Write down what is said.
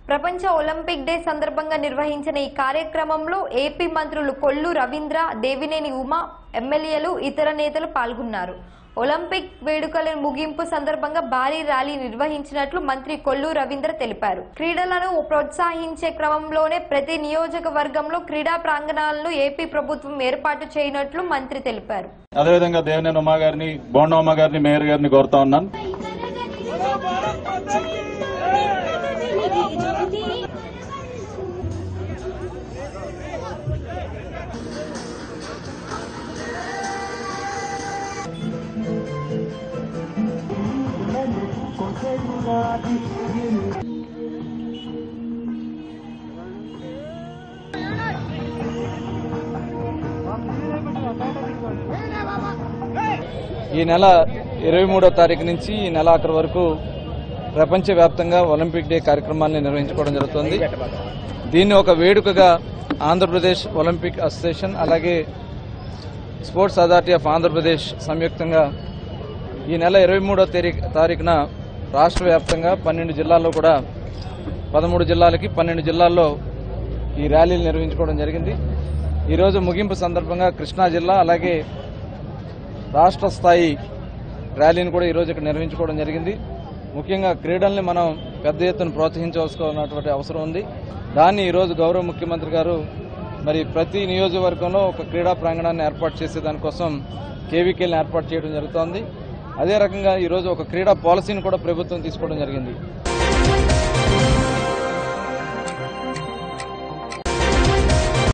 ప్రపంచ Olympic day సందర్భంగా నిర్వహించిన ఈ కార్యక్రమంలో ఏపీ మంత్రులు కొల్లు రవీంద్ర, దేవినేని ఉమా, ఎమ్మెల్యేలు, ఇతర నేతలు పాల్గొన్నారు. ఒలింపిక్ వేడుకల ముగింపు సందర్భంగా భారీ ర్యాలీ నిర్వహించినట్లు మంత్రి కొల్లు రవీంద్ర తెలిపారు. క్రీడలను ప్రోత్సహించే క్రమంలోనే ప్రతి నియోజకవర్గంలో క్రీడా ప్రాంగణాలను ఏపీ ప్రభుత్వం ఏర్పాటు చేయనట్లు మంత్రి తెలిపారు. అదేవిధంగా దేవినేని ఉమా గారిని, బోండా ఉమా గారిని, మేయర్ గారిని కోరుతా ఉన్నాను. ఈ నెల 23వ తారీఖు నుంచి ఈ నెల ఆఖరి వరకు ప్రపంచవ్యాప్తంగా ఒలింపిక్ డే కార్యక్రమాన్ని నిర్వహించుకోవడం జరుగుతుంది. దీన్ని ఒక వేడుకగా ఆంధ్రప్రదేశ్ ఒలింపిక్ అసోసియేషన్ అలాగే స్పోర్ట్స్ అథారిటీ ఆఫ్ ఆంధ్రప్రదేశ్ సంయుక్తంగా ఈ నెల 23వ తారీఖున రాష్ట్ర వ్యాప్తంగా 12 జిల్లాల్లో కూడా 13 జిల్లాలకి 12 జిల్లాల్లో ఈ ర్యాలీలు నిర్వహించుకోవడం జరిగింది. ఈరోజు ముగింపు సందర్భంగా కృష్ణా జిల్లా అలాగే రాష్ట్ర స్థాయి ర్యాలీని కూడా ఈరోజు ఇక్కడ నిర్వహించుకోవడం జరిగింది. ముఖ్యంగా క్రీడల్ని మనం పెద్ద ఎత్తున ప్రోత్సహించవలసినటువంటి అవసరం ఉంది. దాన్ని ఈరోజు గౌరవ ముఖ్యమంత్రి గారు మరి ప్రతి నియోజకవర్గంలో ఒక క్రీడా ప్రాంగణాన్ని ఏర్పాటు చేసే దానికోసం కేవీకేలను ఏర్పాటు చేయడం జరుగుతోంది. అదే రకంగా ఈరోజు ఒక క్రీడా పాలసీని కూడా ప్రభుత్వం తీసుకోవడం జరిగింది.